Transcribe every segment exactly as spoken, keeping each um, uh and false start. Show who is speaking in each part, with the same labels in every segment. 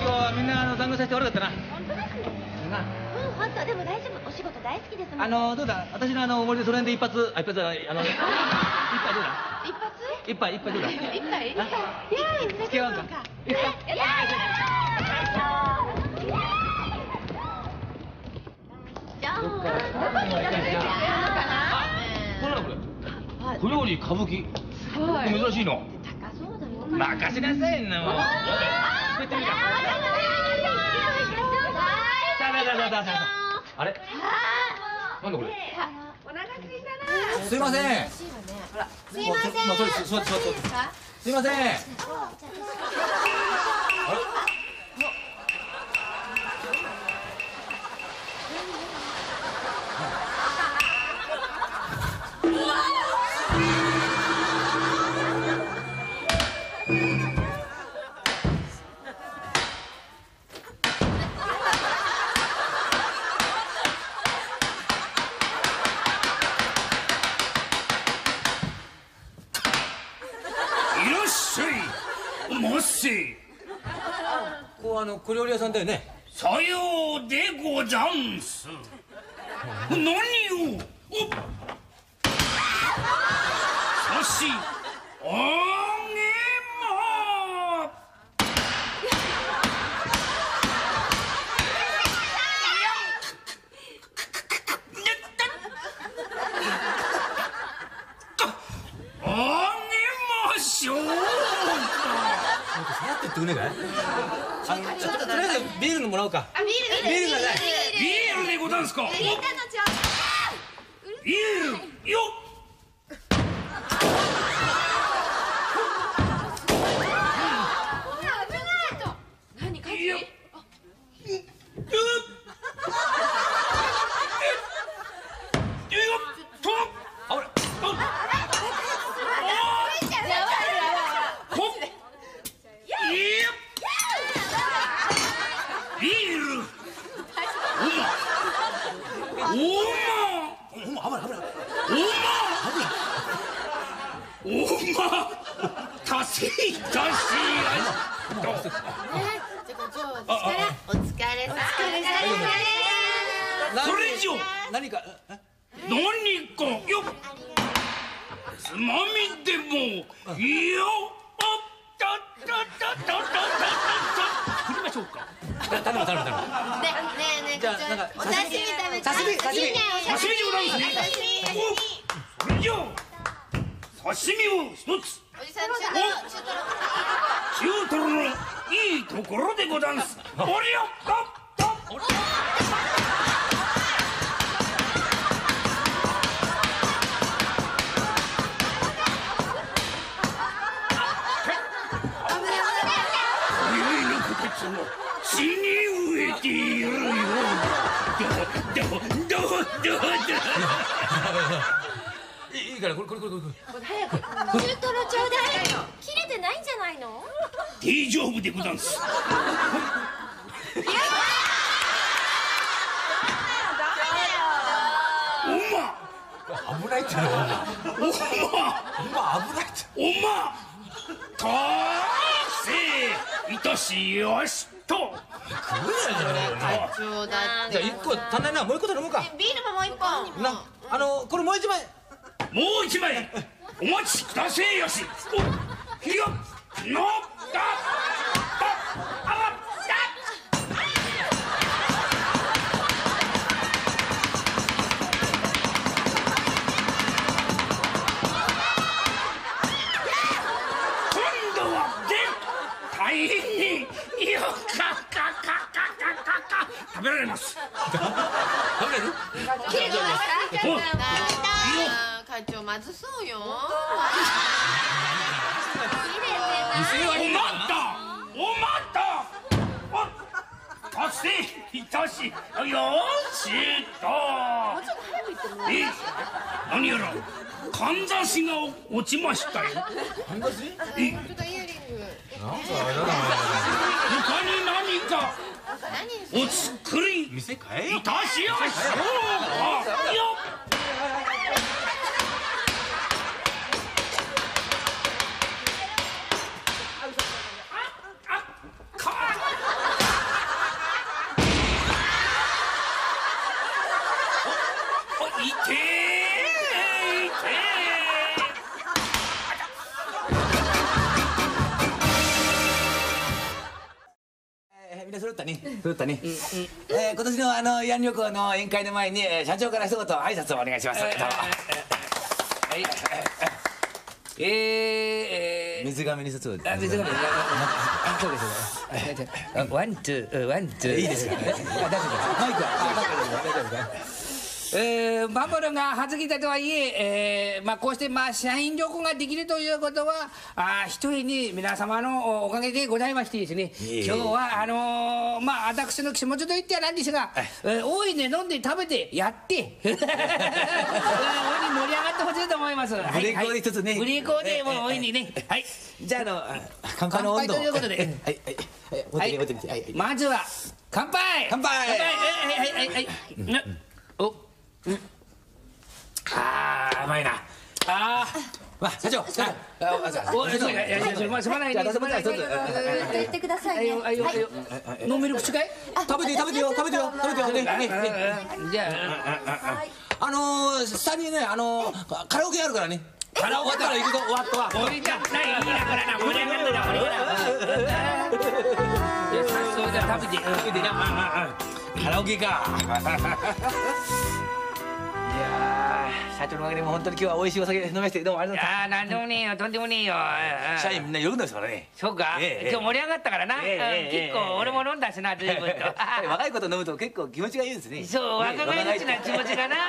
Speaker 1: 日はみんなあの団子させて悪かったな。
Speaker 2: 本当ですね。
Speaker 1: な
Speaker 2: うん、本当でも大丈夫。お仕事大好きですもん。
Speaker 1: あのどうだ、私のあのおごりでその辺で一発、あ一発じゃないあの一杯どうだ。
Speaker 2: 一発？
Speaker 1: 一杯一杯どうだ。
Speaker 2: 一杯？一杯？いやいや、
Speaker 1: 付き合わんか。
Speaker 2: いやいやいや。じゃあ、どこに行かれてるのかな？
Speaker 1: これなのこれ。小料理歌舞伎。
Speaker 2: すごい。
Speaker 1: 珍しいの。
Speaker 2: 高そうだよ。
Speaker 1: 任せなさいなもう。作ってみるか。あれ？なんだこれ？
Speaker 2: お腹空いたな。
Speaker 1: すいません。
Speaker 2: ほら、すいません。
Speaker 1: まあそれ座って座って。すいません。あれ？ここはあの小料理屋さんだよね。
Speaker 3: さようでござんす。何を？おっ。差しあげま。あげましょうか。
Speaker 1: そうやってってくれかい？あのちょっととりあえずビールのもらおうか。
Speaker 2: あ、ビール、ビール、
Speaker 1: ビールがない。
Speaker 3: ビールでござんすか。
Speaker 2: 入れたのちょう。
Speaker 3: ビールよっ。
Speaker 2: 何か。
Speaker 3: いや。達成いたしやす。
Speaker 2: お疲れ様。
Speaker 3: それ以上
Speaker 1: 何か
Speaker 3: 何かよっ。つまみでもよっ。たたたたたたた。振りましょうか。
Speaker 1: 頼む頼む頼む。
Speaker 2: ねえねえ、
Speaker 1: じゃあなんか
Speaker 2: お刺身食べたい。
Speaker 1: 刺身刺身
Speaker 2: いいね、お
Speaker 3: 刺身でございますね。
Speaker 2: 刺身。
Speaker 3: それじゃあ刺身を一つ。
Speaker 2: おじさん、中トロ。
Speaker 3: 中トロのいいところでござんす。おりゃっとっと。おいのこてつを死に飢えているようだ。どどどどど。
Speaker 1: いいからこれこれこれこれ。
Speaker 2: 早く。中トロちょうだい。切れてないんじゃないの？
Speaker 3: 大丈夫でござんす。おま。
Speaker 1: 危ないってのは。
Speaker 3: おま。
Speaker 1: おま危ないって。
Speaker 3: おま。達成いたしやしと。
Speaker 2: ちょうだい。
Speaker 1: じゃあ一個足んないな。もう一個頼もうか。
Speaker 2: ビールももう一本。
Speaker 1: なあのこれもう一枚。
Speaker 3: もう一枚お待ちくだせえやし。おひよのったあわった今度はで大変によかかかかかか食べられます。
Speaker 1: 食べれる？
Speaker 2: 切れてますか？
Speaker 3: おい
Speaker 2: 会長まずそうよ。
Speaker 3: おまったおまった達成いたしよしと。え何やらかんざしが落ちましたよ。
Speaker 1: かんざし？
Speaker 2: えイヤリング。
Speaker 3: 他に何かお作り
Speaker 1: 店変えよ
Speaker 3: いたしやしょうかよ。
Speaker 1: みんな揃ったね。揃ったね。えー、今年のあの慰安旅行の宴会の前に、えー、社長から一言挨拶をお願いします。どうも。はい。えー、えー、水がめに卒業。あ、水がめ。あ、そうです。ワン、ツー、ワン、ツー。いいですか。大丈夫です。マイクは。大丈夫です。えー、バブルがはずきたとはいええーまあ、こうしてまあ社員旅行ができるということはあひとえに皆様のおかげでございましてですね、今日はあのー、まあ私の気持ちといってはなんですが、えー、大いに飲んで食べてやって大いに盛り上がってほしいと思います。ブレイクで一つね、ブレイクでもう大いにね、はい、じゃああの乾杯の温度ということで、はいはいはい、まずは乾杯乾杯はいはいはいはいおうん、ああ、うまいな。ああ、まあ、社長、社長、お、社長、いやいや、すまないね。すまない。
Speaker 2: 言ってくださいね。
Speaker 1: 飲める口かい？食べて食べてよ、食べてよ、食べてよね。じゃあ、あの下にね、あのカラオケあるからね。カラオケから行くぞ、終わったわ。盛りだくないだからな、盛り上がるな、盛り上がる。そうじゃ食べて、食べてな。カラオケか。いやー、社長のおかげでも本当に今日は美味しいお酒飲ませてどうもありがとうございます。いやー、なんでもねえよ、とんでもねえよ。社員みんな喜んでますからね。そうか、今日盛り上がったからな。結構俺も飲んだしな、随分と。若い子と飲むと結構気持ちがいいですね。そう、若返りちな気持ちがな。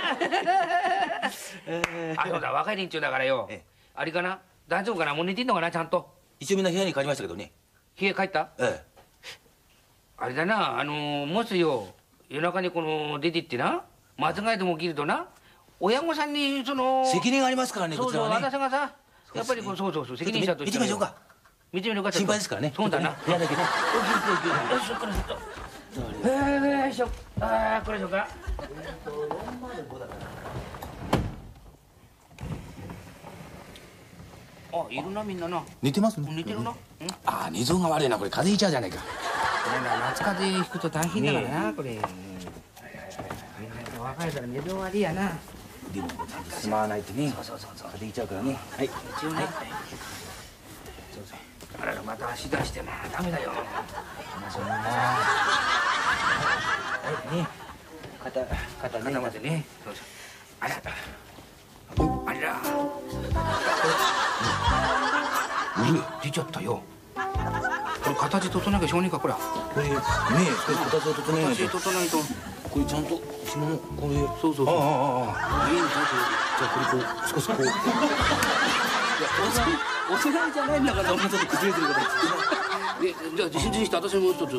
Speaker 1: あ、そうだ、若い連中だからよ。あれかな、大丈夫かな、もう寝てんのかな、ちゃんと。一応みんな部屋に帰りましたけどね。部屋帰った？ええ。あれだな、あのもしよ夜中にこの出てってな、間違いでも起きるとな、親御さんにその責任がありますからね。こちらはね。そうそう、私がさ、やっぱりそうそうそう、責任者として見てみましょうか。見てみるか。心配ですからね。そうだな。部屋だけね。よし、これちょっと。よいしょ。ああ、これでしょうか。あ、いるな、みんなな。寝てますね。寝てるな。ああ、寝相が悪いな、これ風邪ひいちゃうじゃないか。夏風邪ひくと大変だからな、これ。若いから寝相悪いやな。でもちゃんとしまわないとね。そうそうそうそう。風邪ひいちゃうからね。はい。一応ね。あらら、また足出してな、ダメだよ。そうだな。はいね。肩肩肩までね。そうそう。あら。あら。出ちゃったよ。これ形整えなきゃしょうがねえか、これ。これね、これ形を整えないと。形整えないと。これちゃんと紐のこれ。そうそうそう。ああああ。いいんだ。じゃあこれこう少しこう。いや、お世話じゃないんだから、お前ちょっと崩れてるから。え、じゃあ自信自信して私もう一つ。これ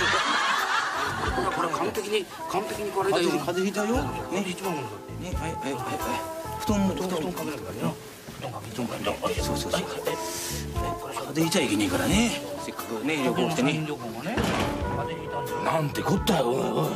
Speaker 1: これ完璧に完璧にこれだよ。風邪ひいちゃうよ。ね、一番ものだってね。はいはいはい。布団も布団布団かけなきゃいけないな。布団かけ布団かけ。そうそうそう。風邪ひいちゃいけねえからね。せっかくね旅行してね。旅行もね。風邪ひいたんだよ。なんてこったよ。おいおい。なんてこ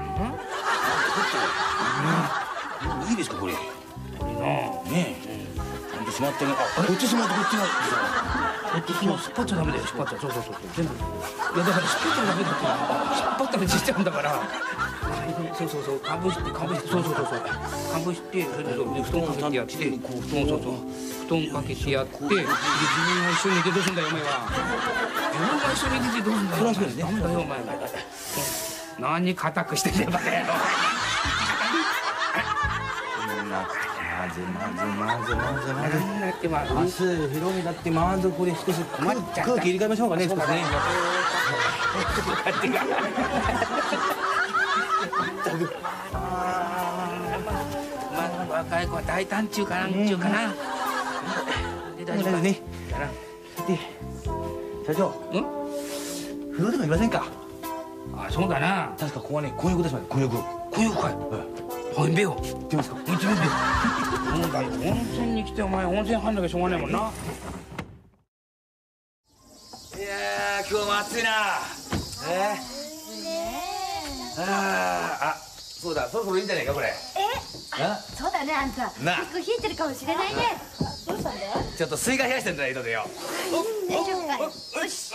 Speaker 1: ったよ。いいですかこれ。これな。ねえ。ちゃんとしまってね。あ、こっちしまってこっちが。こっちしま引っ張っちゃダメだよ。引っ張っちゃ。そうそうそう。全部。いやだから引っ張っちゃダメだって。引っ張ったらちっちゃうんだから。そうそうそう。かぶしてかぶして。そうそうそうそう。かぶしてそれで布団かけてやって。こう布団そうそう。布団かけてやって、で自分が一緒に寝てどうすんだよお前は。自分が一緒に寝てどうすんだよ。ダメだよお前。何固くしてんだよバカ野郎。まずまずまずまずまず。なんだってまず。明日広めだってまずこれ少し空気入れ替えましょうかね。そうだね。若い子は大胆ちゅうかなんちゅうかな。で大丈夫ね。で社長、風呂でもいませんか。あ、そうだな。確かここはね混浴ですね。混浴。混浴かい。入んべよ。行ってみますか。行ってみるべ。そうだよ。温泉に来てお前温泉入んなきゃしょうがないもんな。いやー今日も暑いな。えー、ああ、そうだ、そろそろいいんじゃないかこれ。
Speaker 2: え、そうだね、あんた結構冷えてるかもしれないね。どうしたんだよ。ちょっと水が冷やしてんだよ、井戸でよ。大丈夫かい。よし。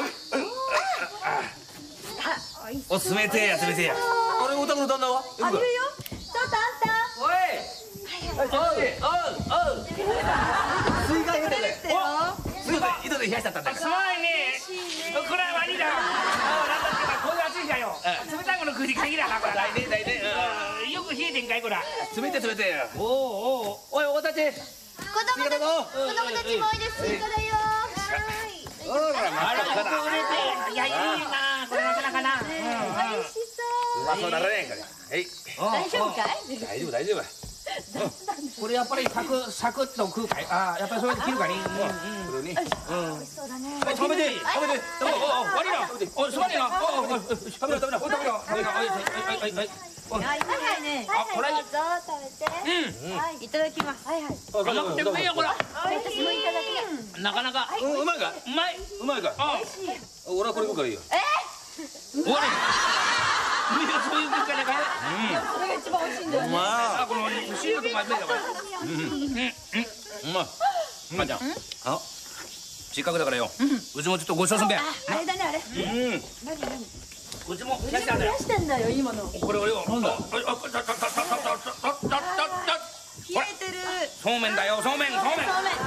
Speaker 2: お、冷てえや、冷てえや。あれ、お宅の旦那は。あ、いるよ。ちょっとあんた。おい。おい、おう、おう。水が冷えてる。お、井戸で冷やしちゃったんだ。すまないね。これは悪いな。なんだっけな、こういう暑い
Speaker 3: よ。冷たいもの食うに限らなこれ。
Speaker 1: 大ね大ね。
Speaker 3: よく冷えてんかいこら。
Speaker 1: 冷て冷てよ。
Speaker 3: おおお。
Speaker 1: おいおたち。
Speaker 4: 子供たち、子供たちもおいで、スイカだよ。
Speaker 1: ほらま
Speaker 3: あら
Speaker 1: た
Speaker 3: これで、いやいいなこれなかなかな。
Speaker 4: 美味しそう。
Speaker 1: うまそうだねこれ。はい。
Speaker 4: 大丈夫かい？
Speaker 1: 大丈夫大丈夫。
Speaker 3: これやっぱりサクサクっと食うかい。ああやっぱりそれで切るかに。
Speaker 1: これに。
Speaker 4: そうだね。
Speaker 1: 食べて食べて。
Speaker 3: おおお悪いな。おすまねえな。おお食べろ食べろ食べろ食べろ。はいはいはいはい。
Speaker 4: はいはいね。
Speaker 3: あこれ。
Speaker 4: どうぞ食べて。
Speaker 3: うん。
Speaker 4: はい、いただきます。はいはい。
Speaker 3: 甘くてうめえよこれ。
Speaker 4: 私もいただき
Speaker 3: なかなか
Speaker 1: うまいか。
Speaker 3: うまい。
Speaker 1: うまいか。
Speaker 3: あ。
Speaker 1: 俺はこれ食うからいいよ。
Speaker 3: 終わり。そういう結果ねかい。
Speaker 4: それが一番美味しいんだよね。
Speaker 3: あこの収穫がうめえよこれ。
Speaker 1: うまい。母ちゃん。あ。せっかくだからよ。うちもちょっとごちそうすんべ。
Speaker 4: あれだねあれ。
Speaker 1: うん。
Speaker 4: 何何？
Speaker 3: うちも冷やしたんだよ。
Speaker 4: 冷やしてんだよいいもの。
Speaker 3: これ俺よ。
Speaker 1: なんだ。
Speaker 3: ああたたたたたたたたたた。
Speaker 4: 冷えてる。
Speaker 3: そうめんだよそうめんそうめん。
Speaker 4: そうめん。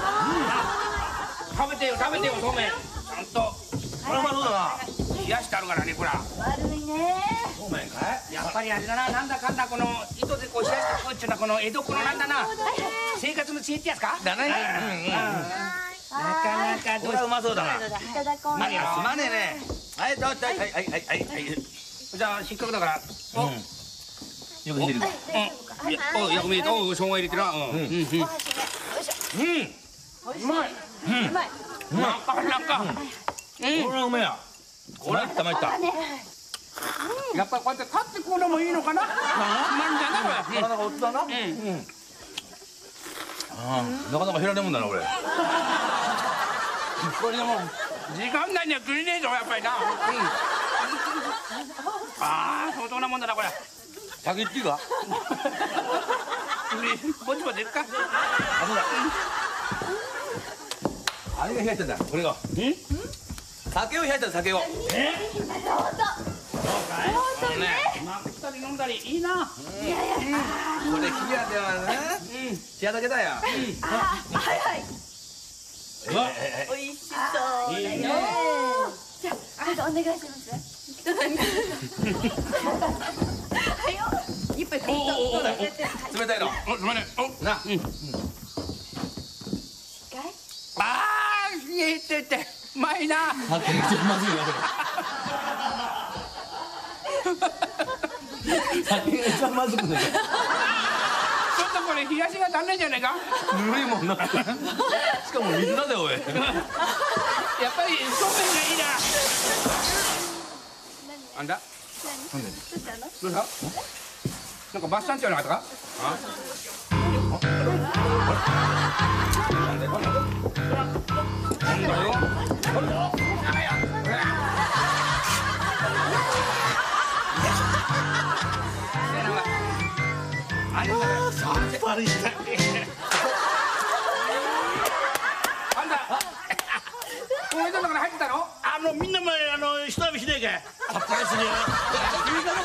Speaker 3: 食べてよ食べてよそうめん。ちゃんと
Speaker 1: これうまそうだな。
Speaker 3: 冷やしてあるからねこら。
Speaker 4: 悪いね。
Speaker 1: そうめんかい。
Speaker 3: やっぱりあれだななんだかんだこの糸でこう冷やして食うっちゅうのはこの江戸っ子のなんだな生活の知恵ってやつか。
Speaker 1: だね。
Speaker 3: なかなかどう
Speaker 1: これはうまそうだな。
Speaker 4: いただこう。
Speaker 3: 何や
Speaker 1: すまねえね。はいどうぞはいはいはいはいはい。
Speaker 3: じゃあせっかくだからお
Speaker 1: よく入れるか。
Speaker 3: うんいやお薬味とお生姜入れてなうんうんうん
Speaker 4: お箸ね。よいしょ。
Speaker 3: うまいう
Speaker 4: まい。
Speaker 3: なかなか
Speaker 1: これはうめえや。これいったまいった。
Speaker 3: やっぱりこうやって立ってこうのもいいのかな。なんじゃなこれ。
Speaker 1: なかなかおつだな。
Speaker 3: うん
Speaker 1: ああなかなか減らねえもんだな俺。
Speaker 3: これでも時間内には食えねえぞやっぱりな。うん。ああ相当なもんだなこれ。
Speaker 1: 先行っていいか。
Speaker 3: ぼちぼちいくか。
Speaker 1: あそうだ。あれが冷やしてんだこれが。酒を冷やした酒を。
Speaker 3: え？
Speaker 4: どうぞ。
Speaker 3: あのね、まくったり飲んだりいいな。
Speaker 4: いやいや。
Speaker 1: これ冷やではな。冷やだけだよ。
Speaker 4: あはいはい。
Speaker 3: うわ
Speaker 4: 美味しそうだよ。じゃあ、どうぞお願いします。はいよ。一杯
Speaker 3: おおおお。
Speaker 1: 冷たいの。
Speaker 3: おすまね。お
Speaker 1: な。
Speaker 3: ああ冷えててうまいな。
Speaker 1: 酒がちょっとまずいなこれ。酒が一番まずくね。
Speaker 3: ちょっとこれ冷やしが足んないんじゃないか。
Speaker 1: ぬるいもんな。しかも水だぜおい。
Speaker 3: やっぱりそうめんがいいな。あんだ。どうした？なんかバスタンチャーなかったか？なんだよ。
Speaker 1: さっぱりして。
Speaker 3: あんた、おめでとうから入ってたの？
Speaker 2: あのみんなもあの一浴びしねえか。さっぱりするよ。
Speaker 1: 君が